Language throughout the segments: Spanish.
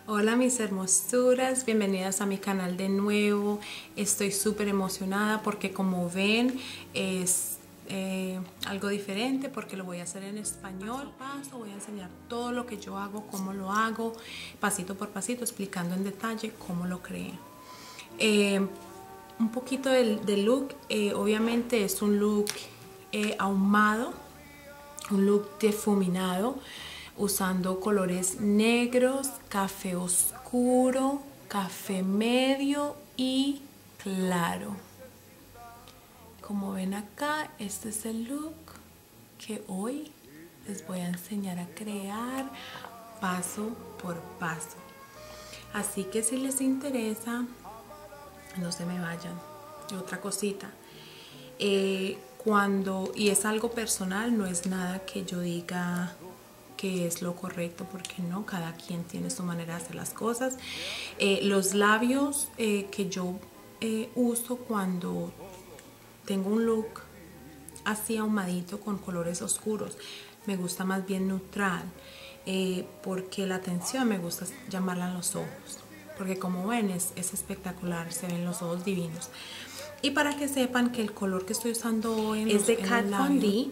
Hola mis hermosuras, bienvenidas a mi canal de nuevo. Estoy súper emocionada porque como ven es algo diferente porque lo voy a hacer en español. Paso a paso voy a enseñar todo lo que yo hago, cómo lo hago, pasito por pasito, explicando en detalle cómo lo creé. Un poquito del look, obviamente es un look ahumado, un look difuminado, usando colores negros, café oscuro, café medio y claro. Como ven acá, este es el look que hoy les voy a enseñar a crear paso por paso. Así que si les interesa, no se me vayan. Y otra cosita, y es algo personal, no es nada que yo diga que es lo correcto, porque no, cada quien tiene su manera de hacer las cosas. Los labios que yo uso cuando tengo un look así ahumadito con colores oscuros, me gusta más bien neutral, porque la atención me gusta llamarla en los ojos, porque como ven es espectacular, se ven los ojos divinos. Y para que sepan que el color que estoy usando hoy es de Kat Von D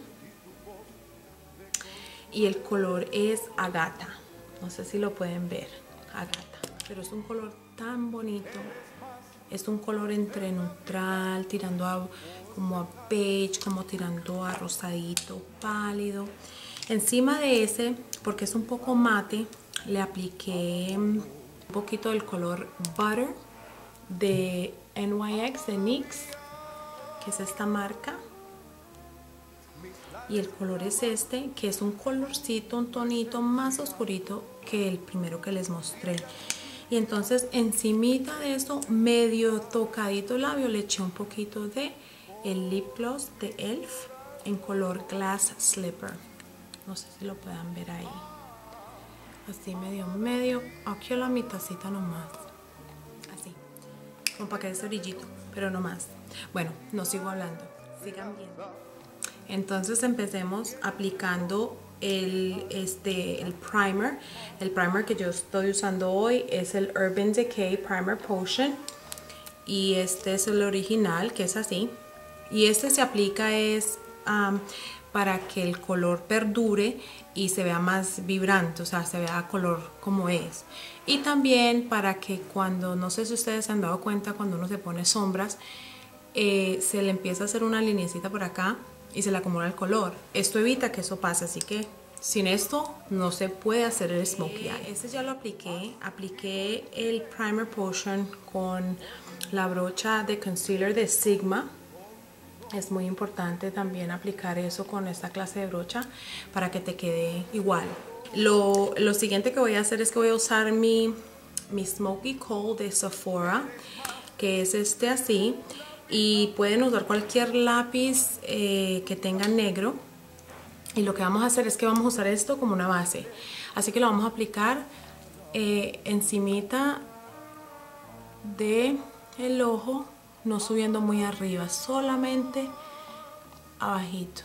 y el color es agata, no sé si lo pueden ver, agata, pero es un color tan bonito. Es un color entre neutral, tirando como a beige, como tirando a rosadito, pálido. Encima de ese, porque es un poco mate, le apliqué un poquito del color Butter de NYX, de NYX, que es esta marca. Y el color es este, que es un colorcito, un tonito más oscurito que el primero que les mostré. Y entonces encimita de esto, medio tocadito el labio, le eché un poquito de el lip gloss de ELF en color Glass Slipper. No sé si lo puedan ver ahí. Así medio, aquí a la mitacita nomás. Así, como para que dé ese brillito, pero no más. Bueno, no sigo hablando, sigan viendo. Entonces empecemos aplicando el primer. El primer que yo estoy usando hoy es el Urban Decay Primer Potion. Y este es el original, que es así. Y este se aplica para que el color perdure y se vea más vibrante, o sea, se vea color como es. Y también para que cuando, no sé si ustedes se han dado cuenta, cuando uno se pone sombras, se le empieza a hacer una linecita por acá y se le acumula el color. Esto evita que eso pase, así que sin esto no se puede hacer el smokey eye. Este ya lo apliqué el Primer Potion con la brocha de concealer de Sigma. Es muy importante también aplicar eso con esta clase de brocha para que te quede igual. Lo siguiente que voy a hacer es que voy a usar mi Smoky Kohl de Sephora, que es este así. Y pueden usar cualquier lápiz que tenga negro. Y lo que vamos a hacer es que vamos a usar esto como una base. Así que lo vamos a aplicar encimita de el ojo, no subiendo muy arriba, solamente abajito.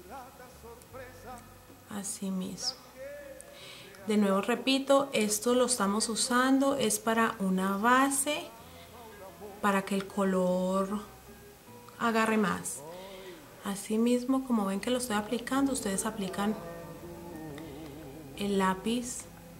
Así mismo. De nuevo repito, esto lo estamos usando, es para una base, para que el color agarre más. Así mismo, como ven que lo estoy aplicando, ustedes aplican el lápiz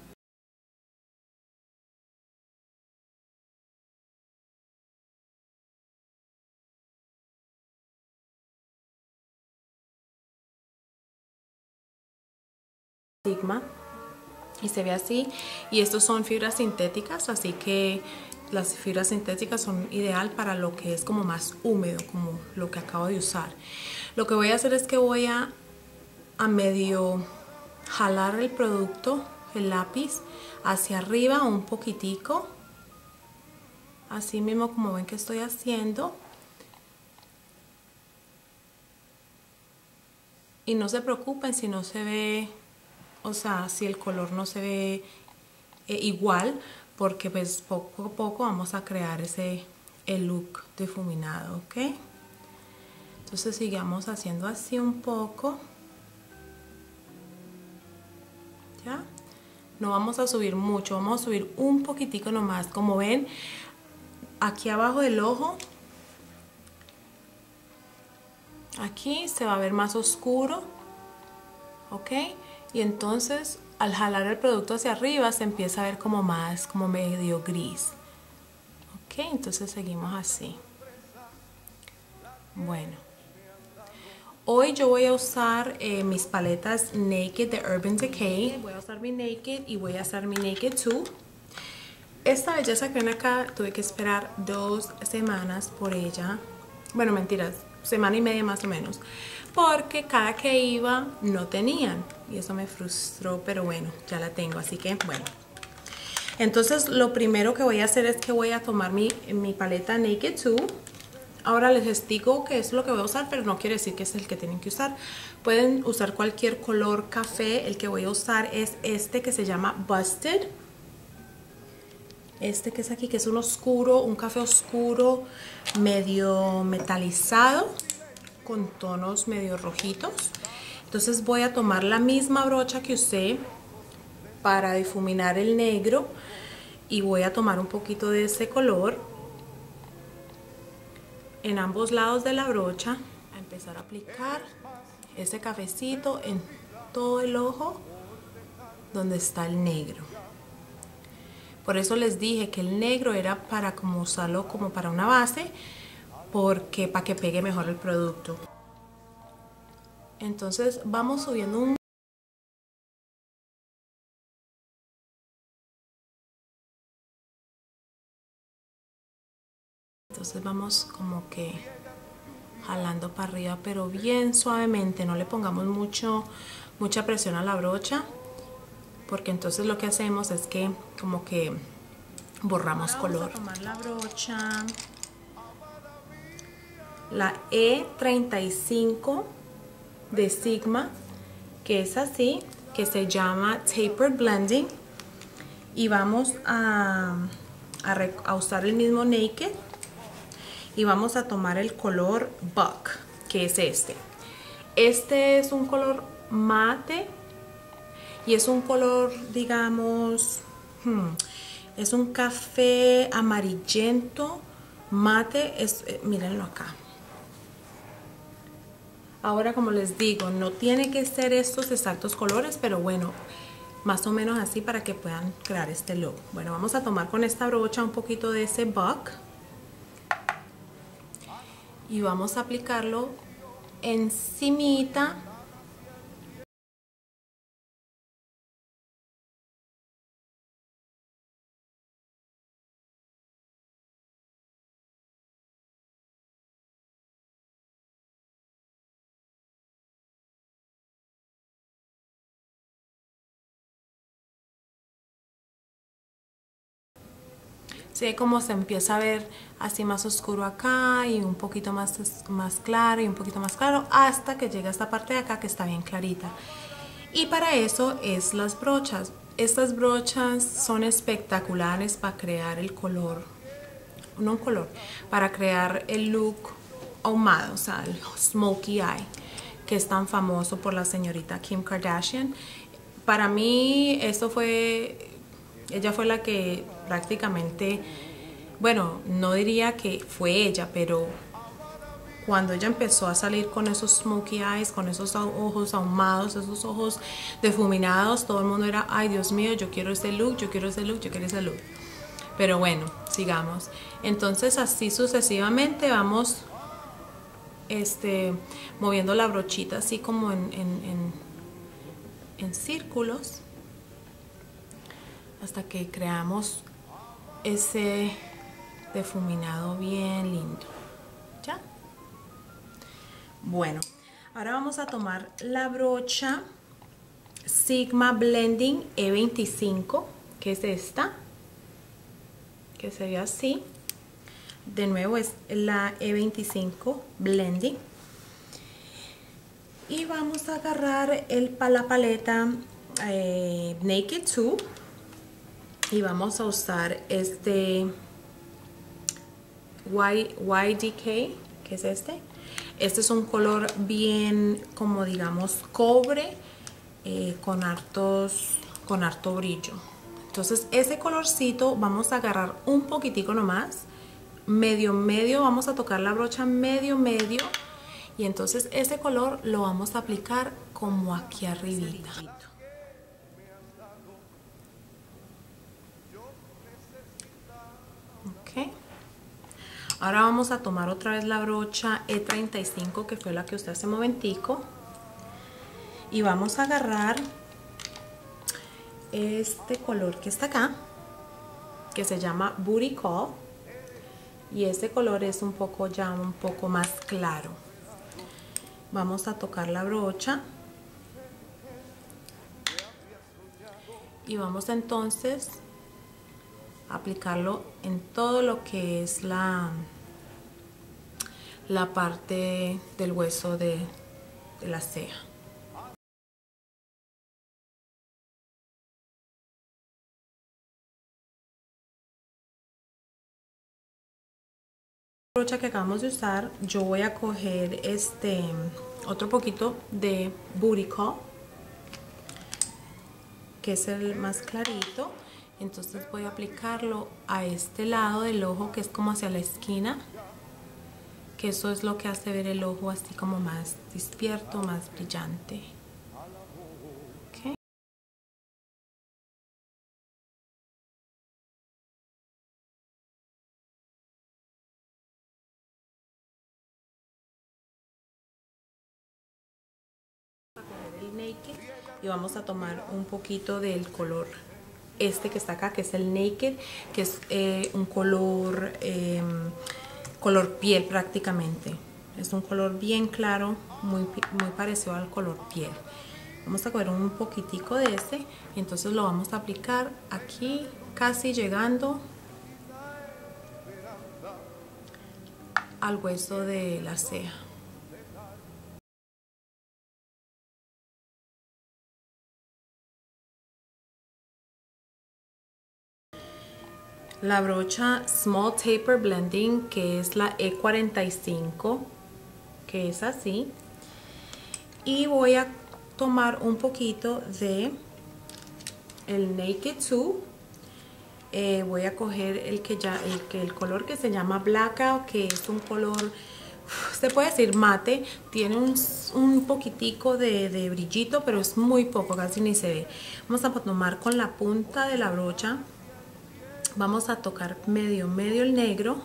Sigma y se ve así. Y estos son fibras sintéticas, así que las fibras sintéticas son ideal para lo que es como más húmedo, como lo que acabo de usar. Lo que voy a hacer es que voy a medio jalar el producto, el lápiz, hacia arriba un poquitico, así mismo como ven que estoy haciendo. Y no se preocupen si no se ve, o sea, si el color no se ve igual, porque pues poco a poco vamos a crear el look difuminado, ¿ok? Entonces sigamos haciendo así un poco, ¿ya? No vamos a subir mucho, vamos a subir un poquitico nomás. Como ven, aquí abajo del ojo, aquí se va a ver más oscuro, ¿ok? Y entonces al jalar el producto hacia arriba se empieza a ver como más, como medio gris. Ok, entonces seguimos así. Bueno, hoy yo voy a usar mis paletas Naked de Urban Decay. Voy a usar mi Naked y voy a usar mi Naked 2. Esta belleza que ven acá tuve que esperar 2 semanas por ella. Bueno, mentiras, semana y media más o menos. Porque cada que iba no tenían. Y eso me frustró, pero bueno, ya la tengo. Así que bueno. Entonces lo primero que voy a hacer es que voy a tomar mi paleta Naked 2. Ahora les digo que es lo que voy a usar, pero no quiere decir que es el que tienen que usar. Pueden usar cualquier color café. El que voy a usar es este que se llama Busted. Este que es aquí, que es un oscuro, un café oscuro, medio metalizado, con tonos medio rojitos. Entonces voy a tomar la misma brocha que usé para difuminar el negro y voy a tomar un poquito de ese color en ambos lados de la brocha, a empezar a aplicar ese cafecito en todo el ojo donde está el negro. Por eso les dije que el negro era para como usarlo como para una base, porque para que pegue mejor el producto. Entonces vamos subiendo un Entonces vamos como que jalando para arriba, pero bien suavemente, no le pongamos mucha presión a la brocha, porque entonces lo que hacemos es que como que borramos color. Vamos a tomar la brocha, la E35 de Sigma, que es así, que se llama Tapered Blending, y vamos a usar el mismo Naked. Y vamos a tomar el color Buck, que es este. Este es un color mate y es un color, digamos, es un café amarillento mate. Mírenlo acá. Ahora, como les digo, no tiene que ser estos exactos colores, pero bueno, más o menos así para que puedan crear este look. Bueno, vamos a tomar con esta brocha un poquito de ese Buck. Y vamos a aplicarlo encimita ¿sí? Como se empieza a ver así más oscuro acá y un poquito más claro y un poquito más claro hasta que llega a esta parte de acá que está bien clarita. Y para eso es las brochas. Estas brochas son espectaculares para crear el color, no un color, para crear el look ahumado, o sea, el smokey eye, que es tan famoso por la señorita Kim Kardashian. Para mí ella fue la que prácticamente, bueno, no diría que fue ella, pero cuando ella empezó a salir con esos smokey eyes, con esos ojos ahumados, esos ojos difuminados, todo el mundo era, ay Dios mío, yo quiero ese look, yo quiero ese look, yo quiero ese look. Pero bueno, sigamos. Entonces así sucesivamente vamos moviendo la brochita así como en círculos hasta que creamos ese difuminado bien lindo. ¿Ya? Bueno, ahora vamos a tomar la brocha Sigma Blending E25, que es esta, que se ve así. De nuevo es la E25 Blending. Y vamos a agarrar la paleta Naked 2 y vamos a usar este YDK, que es este. Este es un color bien, como digamos, cobre, con hartos con harto brillo. Entonces ese colorcito vamos a agarrar un poquitico nomás, medio vamos a tocar la brocha medio, y entonces ese color lo vamos a aplicar como aquí arribita. Ok. Ahora vamos a tomar otra vez la brocha E35, que fue la que usé hace un momentico, y vamos a agarrar este color que está acá, que se llama Booty Call, y este color es un poco más claro. Vamos a tocar la brocha y vamos entonces a aplicarlo en todo lo que es la parte del hueso de la ceja. La brocha que acabamos de usar, yo voy a coger otro poquito de Booty Call, que es el más clarito. Entonces voy a aplicarlo a este lado del ojo, que es como hacia la esquina, que eso es lo que hace ver el ojo así como más despierto, más brillante. Okay. El Naked, y vamos a tomar un poquito del color que está acá, que es el Naked, que es un color piel prácticamente. Es un color bien claro, muy parecido al color piel. Vamos a coger un poquitico de ese y entonces lo vamos a aplicar aquí, casi llegando al hueso de la ceja. La brocha Small Taper Blending, que es la E45, que es así, y voy a tomar un poquito de el Naked 2. Voy a coger el color que se llama Blackout, que es un color, se puede decir mate, tiene un poquitico de brillito, pero es muy poco, casi ni se ve. Vamos a tomar con la punta de la brocha, vamos a tocar medio el negro,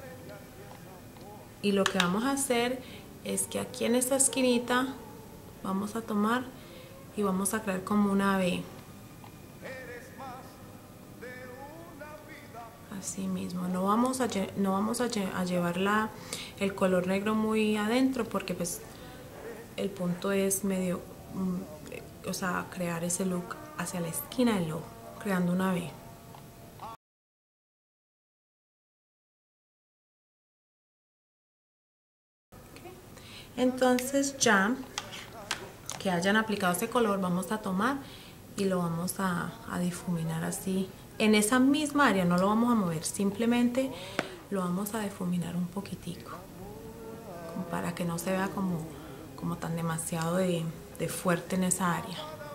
y lo que vamos a hacer es que aquí en esta esquinita vamos a tomar y vamos a crear como una V. Así mismo, no vamos a llevar el color negro muy adentro, porque pues el punto es medio, o sea, crear ese look hacia la esquina del ojo, creando una V. Entonces, ya que hayan aplicado ese color, vamos a tomar y lo vamos a difuminar así en esa misma área. No lo vamos a mover, simplemente lo vamos a difuminar un poquitico, para que no se vea como tan demasiado de fuerte en esa área.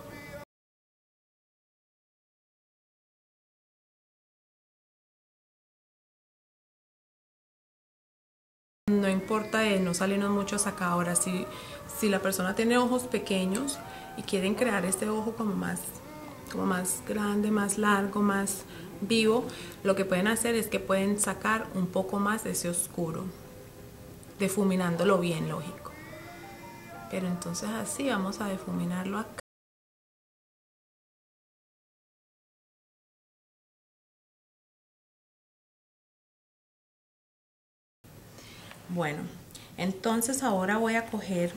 No importa no salirnos muchos acá. Ahora, si la persona tiene ojos pequeños y quieren crear este ojo como más grande, más largo, más vivo, lo que pueden hacer es que pueden sacar un poco más de ese oscuro, difuminándolo bien, lógico. Pero entonces así vamos a difuminarlo acá. Bueno, entonces ahora voy a coger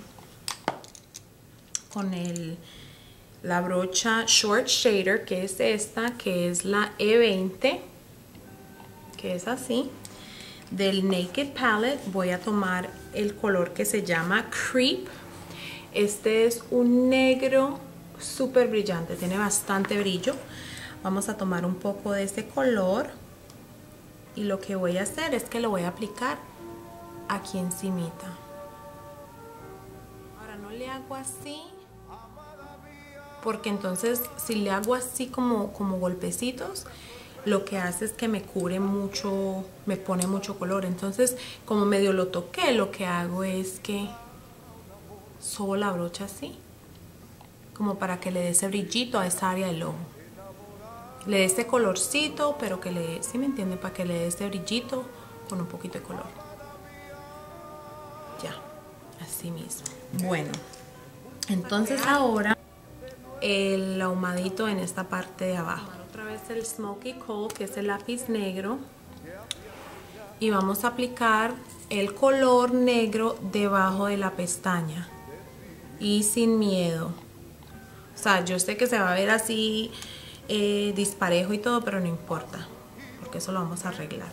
con la brocha Short Shader, que es esta, que es la E20, que es así, del Naked Palette. Voy a tomar el color que se llama Creep. Este es un negro súper brillante, tiene bastante brillo. Vamos a tomar un poco de este color y lo que voy a hacer es que lo voy a aplicar aquí encimita. Ahora no le hago así, porque entonces si le hago así como golpecitos, lo que hace es que me cubre mucho, me pone mucho color. Entonces, como medio lo toqué, lo que hago es que sobo la brocha así, como para que le dé ese brillito a esa área del ojo. Le dé este colorcito, pero que le, ¿sí me entiende? Para que le dé este brillito con un poquito de color. Ya, así mismo. Bueno, entonces ahora el ahumadito en esta parte de abajo. Otra vez el Smoky Kohl, que es el lápiz negro. Y vamos a aplicar el color negro debajo de la pestaña. Y sin miedo. O sea, yo sé que se va a ver así disparejo y todo, pero no importa, porque eso lo vamos a arreglar.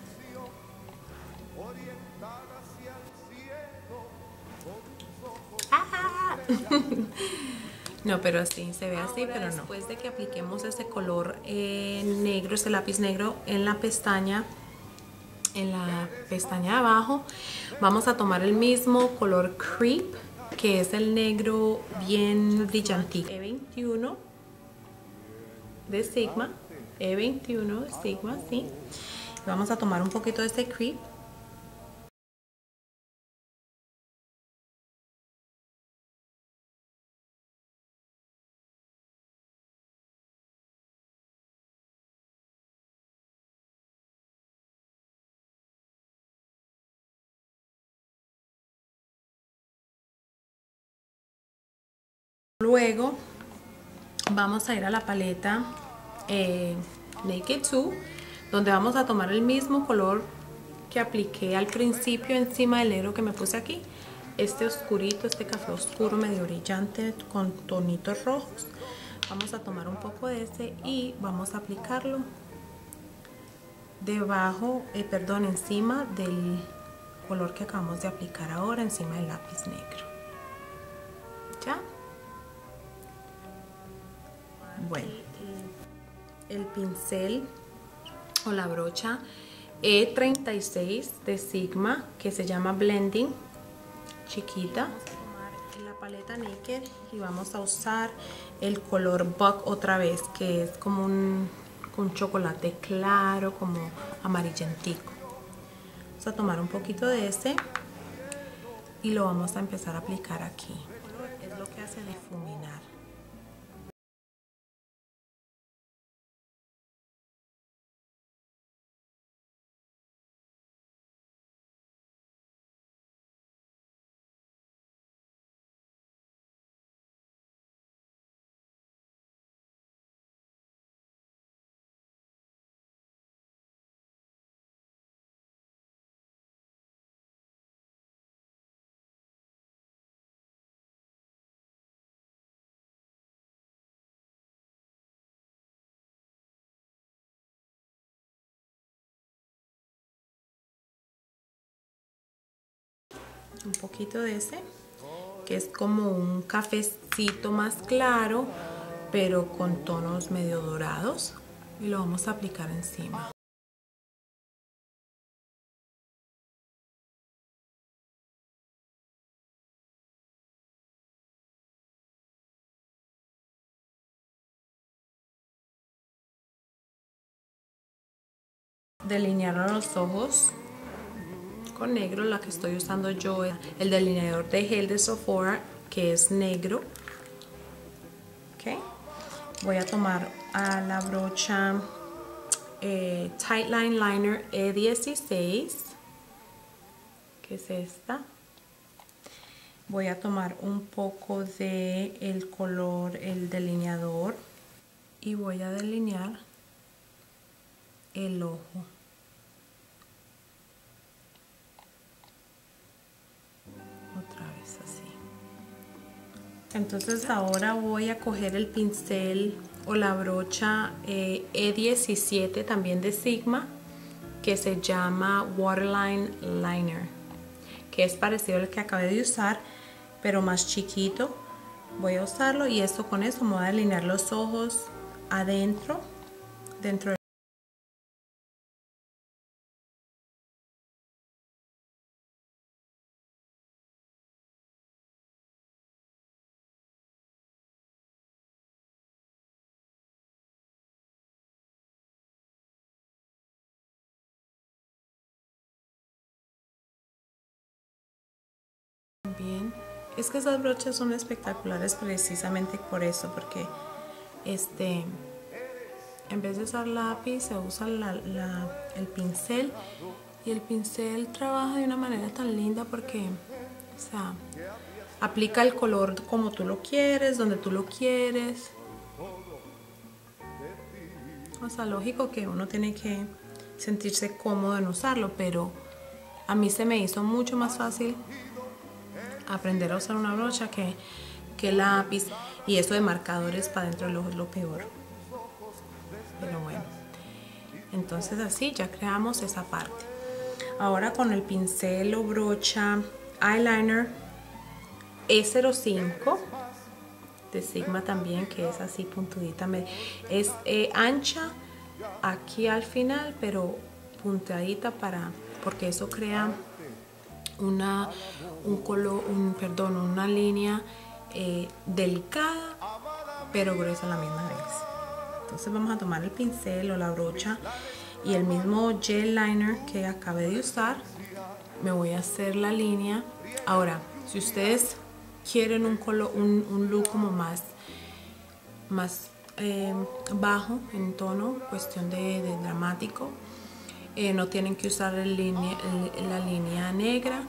¡Ah! No, pero así, se ve así, pero no. Después de que apliquemos ese color negro, ese lápiz negro en la pestaña de abajo, vamos a tomar el mismo color Creep, que es el negro bien brillantito. E21 de Sigma, E21 de Sigma, sí. Vamos a tomar un poquito de este Creep. Luego vamos a ir a la paleta Naked 2, donde vamos a tomar el mismo color que apliqué al principio encima del negro que me puse aquí. Este oscurito, este café oscuro medio brillante con tonitos rojos. Vamos a tomar un poco de ese y vamos a aplicarlo debajo, perdón, encima del color que acabamos de aplicar ahora, encima del lápiz negro. ¿Ya? Bueno, el pincel o la brocha E36 de Sigma, que se llama Blending, chiquita. Vamos a tomar la paleta Naked y vamos a usar el color Buck otra vez, que es como un chocolate claro, como amarillentico. Vamos a tomar un poquito de ese y lo vamos a empezar a aplicar aquí. Es lo que hace difuminar. Un poquito de ese, que es como un cafecito más claro, pero con tonos medio dorados, y lo vamos a aplicar encima. Delinear los ojos con negro. La que estoy usando yo es el delineador de gel de Sephora, que es negro. Okay. Voy a tomar a la brocha Tight Line Liner E16, que es esta. Voy a tomar un poco de el color, el delineador, y voy a delinear el ojo. Otra vez así. Entonces ahora voy a coger el pincel o la brocha E17 también de Sigma, que se llama Waterline Liner, que es parecido al que acabé de usar, pero más chiquito. Voy a usarlo y esto, con eso me voy a delinear los ojos adentro, dentro de Es que esas brochas son espectaculares precisamente por eso, porque en vez de usar lápiz se usa el pincel, y el pincel trabaja de una manera tan linda porque, o sea, aplica el color como tú lo quieres, donde tú lo quieres. O sea, lógico que uno tiene que sentirse cómodo en usarlo, pero a mí se me hizo mucho más fácil aprender a usar una brocha que lápiz, y eso de marcadores para dentro del ojo es lo peor. Pero bueno, entonces así ya creamos esa parte. Ahora con el pincel o brocha eyeliner E05 de Sigma también, que es así puntudita, es ancha aquí al final, pero puntadita porque eso crea una línea delicada pero gruesa a la misma vez. Entonces vamos a tomar el pincel o la brocha y el mismo gel liner que acabé de usar. Me voy a hacer la línea. Ahora, si ustedes quieren un look como más bajo en tono, cuestión de dramático, no tienen que usar la línea negra.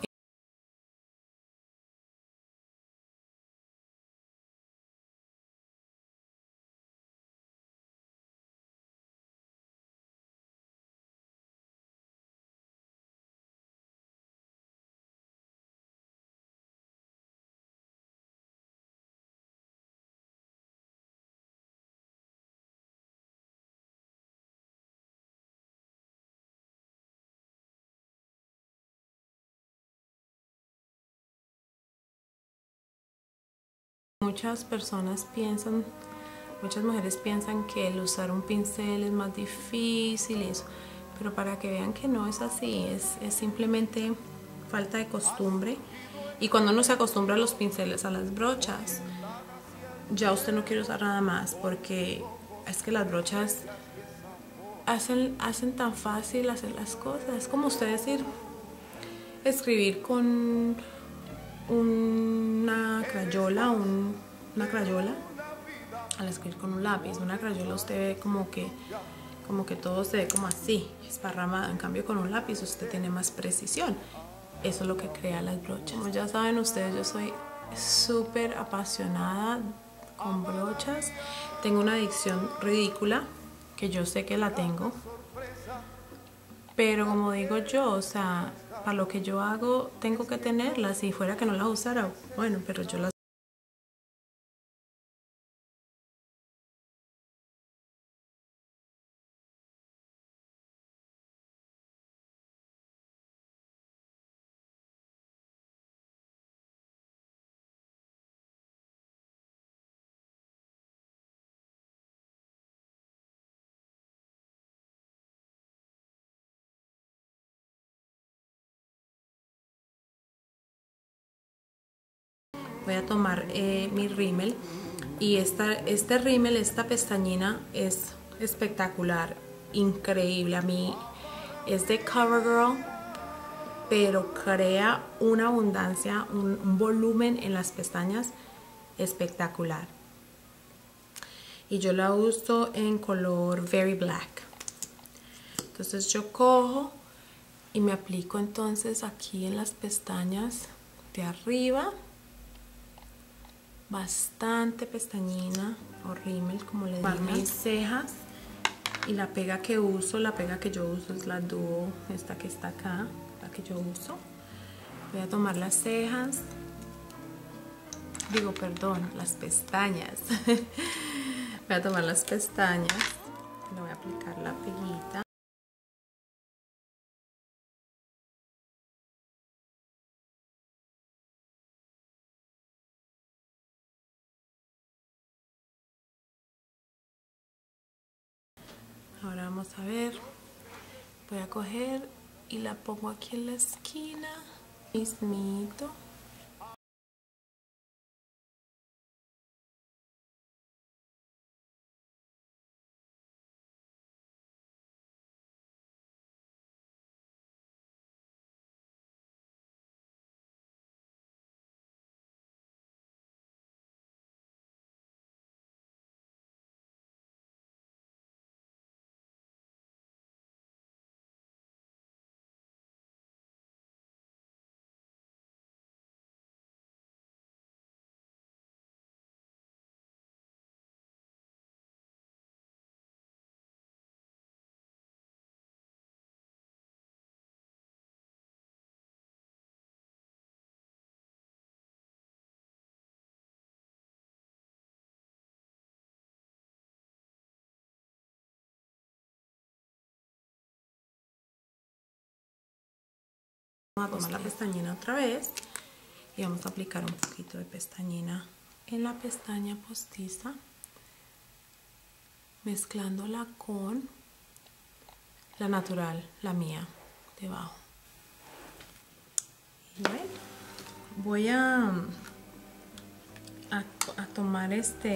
Muchas mujeres piensan que el usar un pincel es más difícil y eso, pero para que vean que no es así, es simplemente falta de costumbre. Y cuando uno se acostumbra a los pinceles, a las brochas, ya usted no quiere usar nada más, porque es que las brochas hacen tan fácil hacer las cosas. Es como usted escribir con una crayola, al escribir con un lápiz. Una crayola usted ve como que todo se ve como así, esparramado. En cambio con un lápiz usted tiene más precisión. Eso es lo que crea las brochas. Como ya saben ustedes, yo soy súper apasionada con brochas. Tengo una adicción ridícula, que yo sé que la tengo, pero como digo yo, o sea, para lo que yo hago tengo que tenerlas. Si fuera que no las usara, bueno, pero yo las... Voy a tomar mi rímel, y este rímel, esta pestañina es espectacular, increíble. A mí es de CoverGirl, pero crea una abundancia, un volumen en las pestañas espectacular. Y yo la uso en color Very Black. Entonces yo cojo y me aplico entonces aquí en las pestañas de arriba bastante pestañina o rímel, como le digo. Mis cejas, y la pega que yo uso es la Duo, esta que está acá, la que yo uso. Voy a tomar las cejas, las pestañas. Voy a tomar las pestañas, le voy a aplicar la peguita. Ahora vamos a ver, voy a coger y la pongo aquí en la esquina, mismito. Vamos a tomar la pestañina otra vez y vamos a aplicar un poquito de pestañina en la pestaña postiza, mezclándola con la natural, la mía, debajo. Y bueno, voy a tomar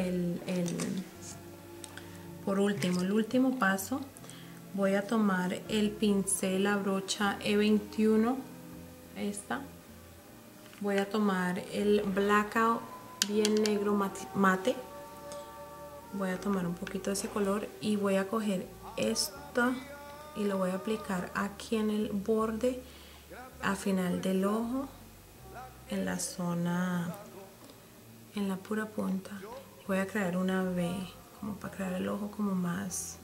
por último, el último paso. Voy a tomar el pincel, la brocha E21, esta. Voy a tomar el Blackout bien negro mate. Voy a tomar un poquito de ese color y voy a coger esto y lo voy a aplicar aquí en el borde, al final del ojo, en la zona, en la pura punta. Voy a crear una V, como para crear el ojo como más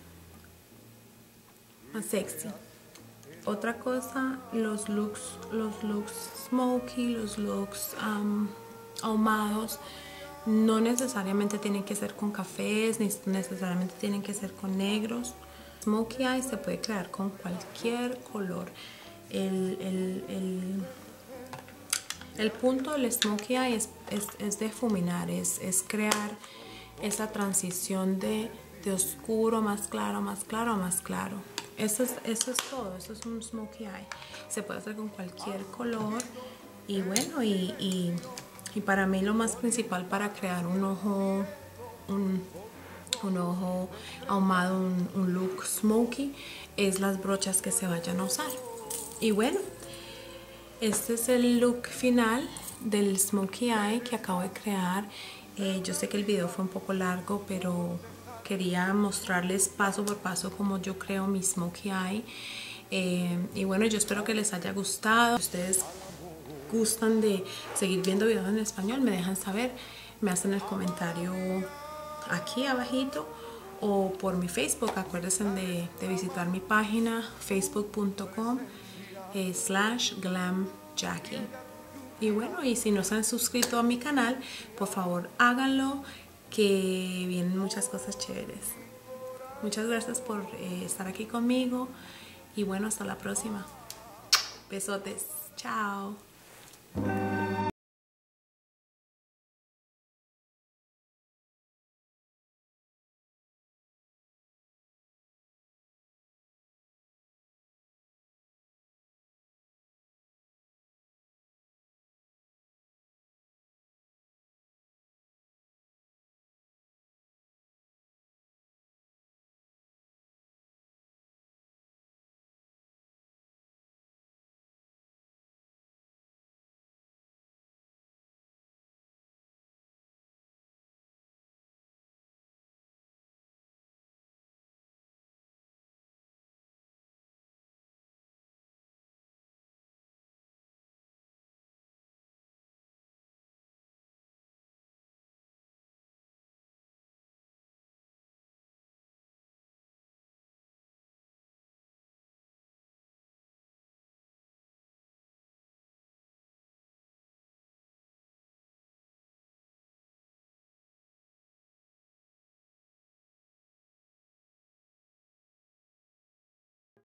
sexy. Otra cosa, los looks smoky, los looks ahumados, no necesariamente tienen que ser con cafés, ni necesariamente tienen que ser con negros. Smokey eye se puede crear con cualquier color. El punto del smokey eye es difuminar, es crear esa transición de oscuro, más claro, más claro, más claro. Eso es todo, eso es un smokey eye. Se puede hacer con cualquier color. Y bueno, y para mí lo más principal para crear un ojo ahumado, un look smoky, es las brochas que se vayan a usar. Y bueno, este es el look final del smokey eye que acabo de crear. Yo sé que el video fue un poco largo, pero quería mostrarles paso por paso cómo yo creo mi smokey eye. Y bueno, yo espero que les haya gustado. Si ustedes gustan de seguir viendo videos en español, me dejan saber, me hacen el comentario aquí abajito o por mi Facebook. Acuérdense de visitar mi página facebook.com/glamjackie. Y bueno, y si no se han suscrito a mi canal, por favor háganlo, que vienen muchas cosas chéveres. Muchas gracias por estar aquí conmigo y bueno, hasta la próxima. Besotes, chao.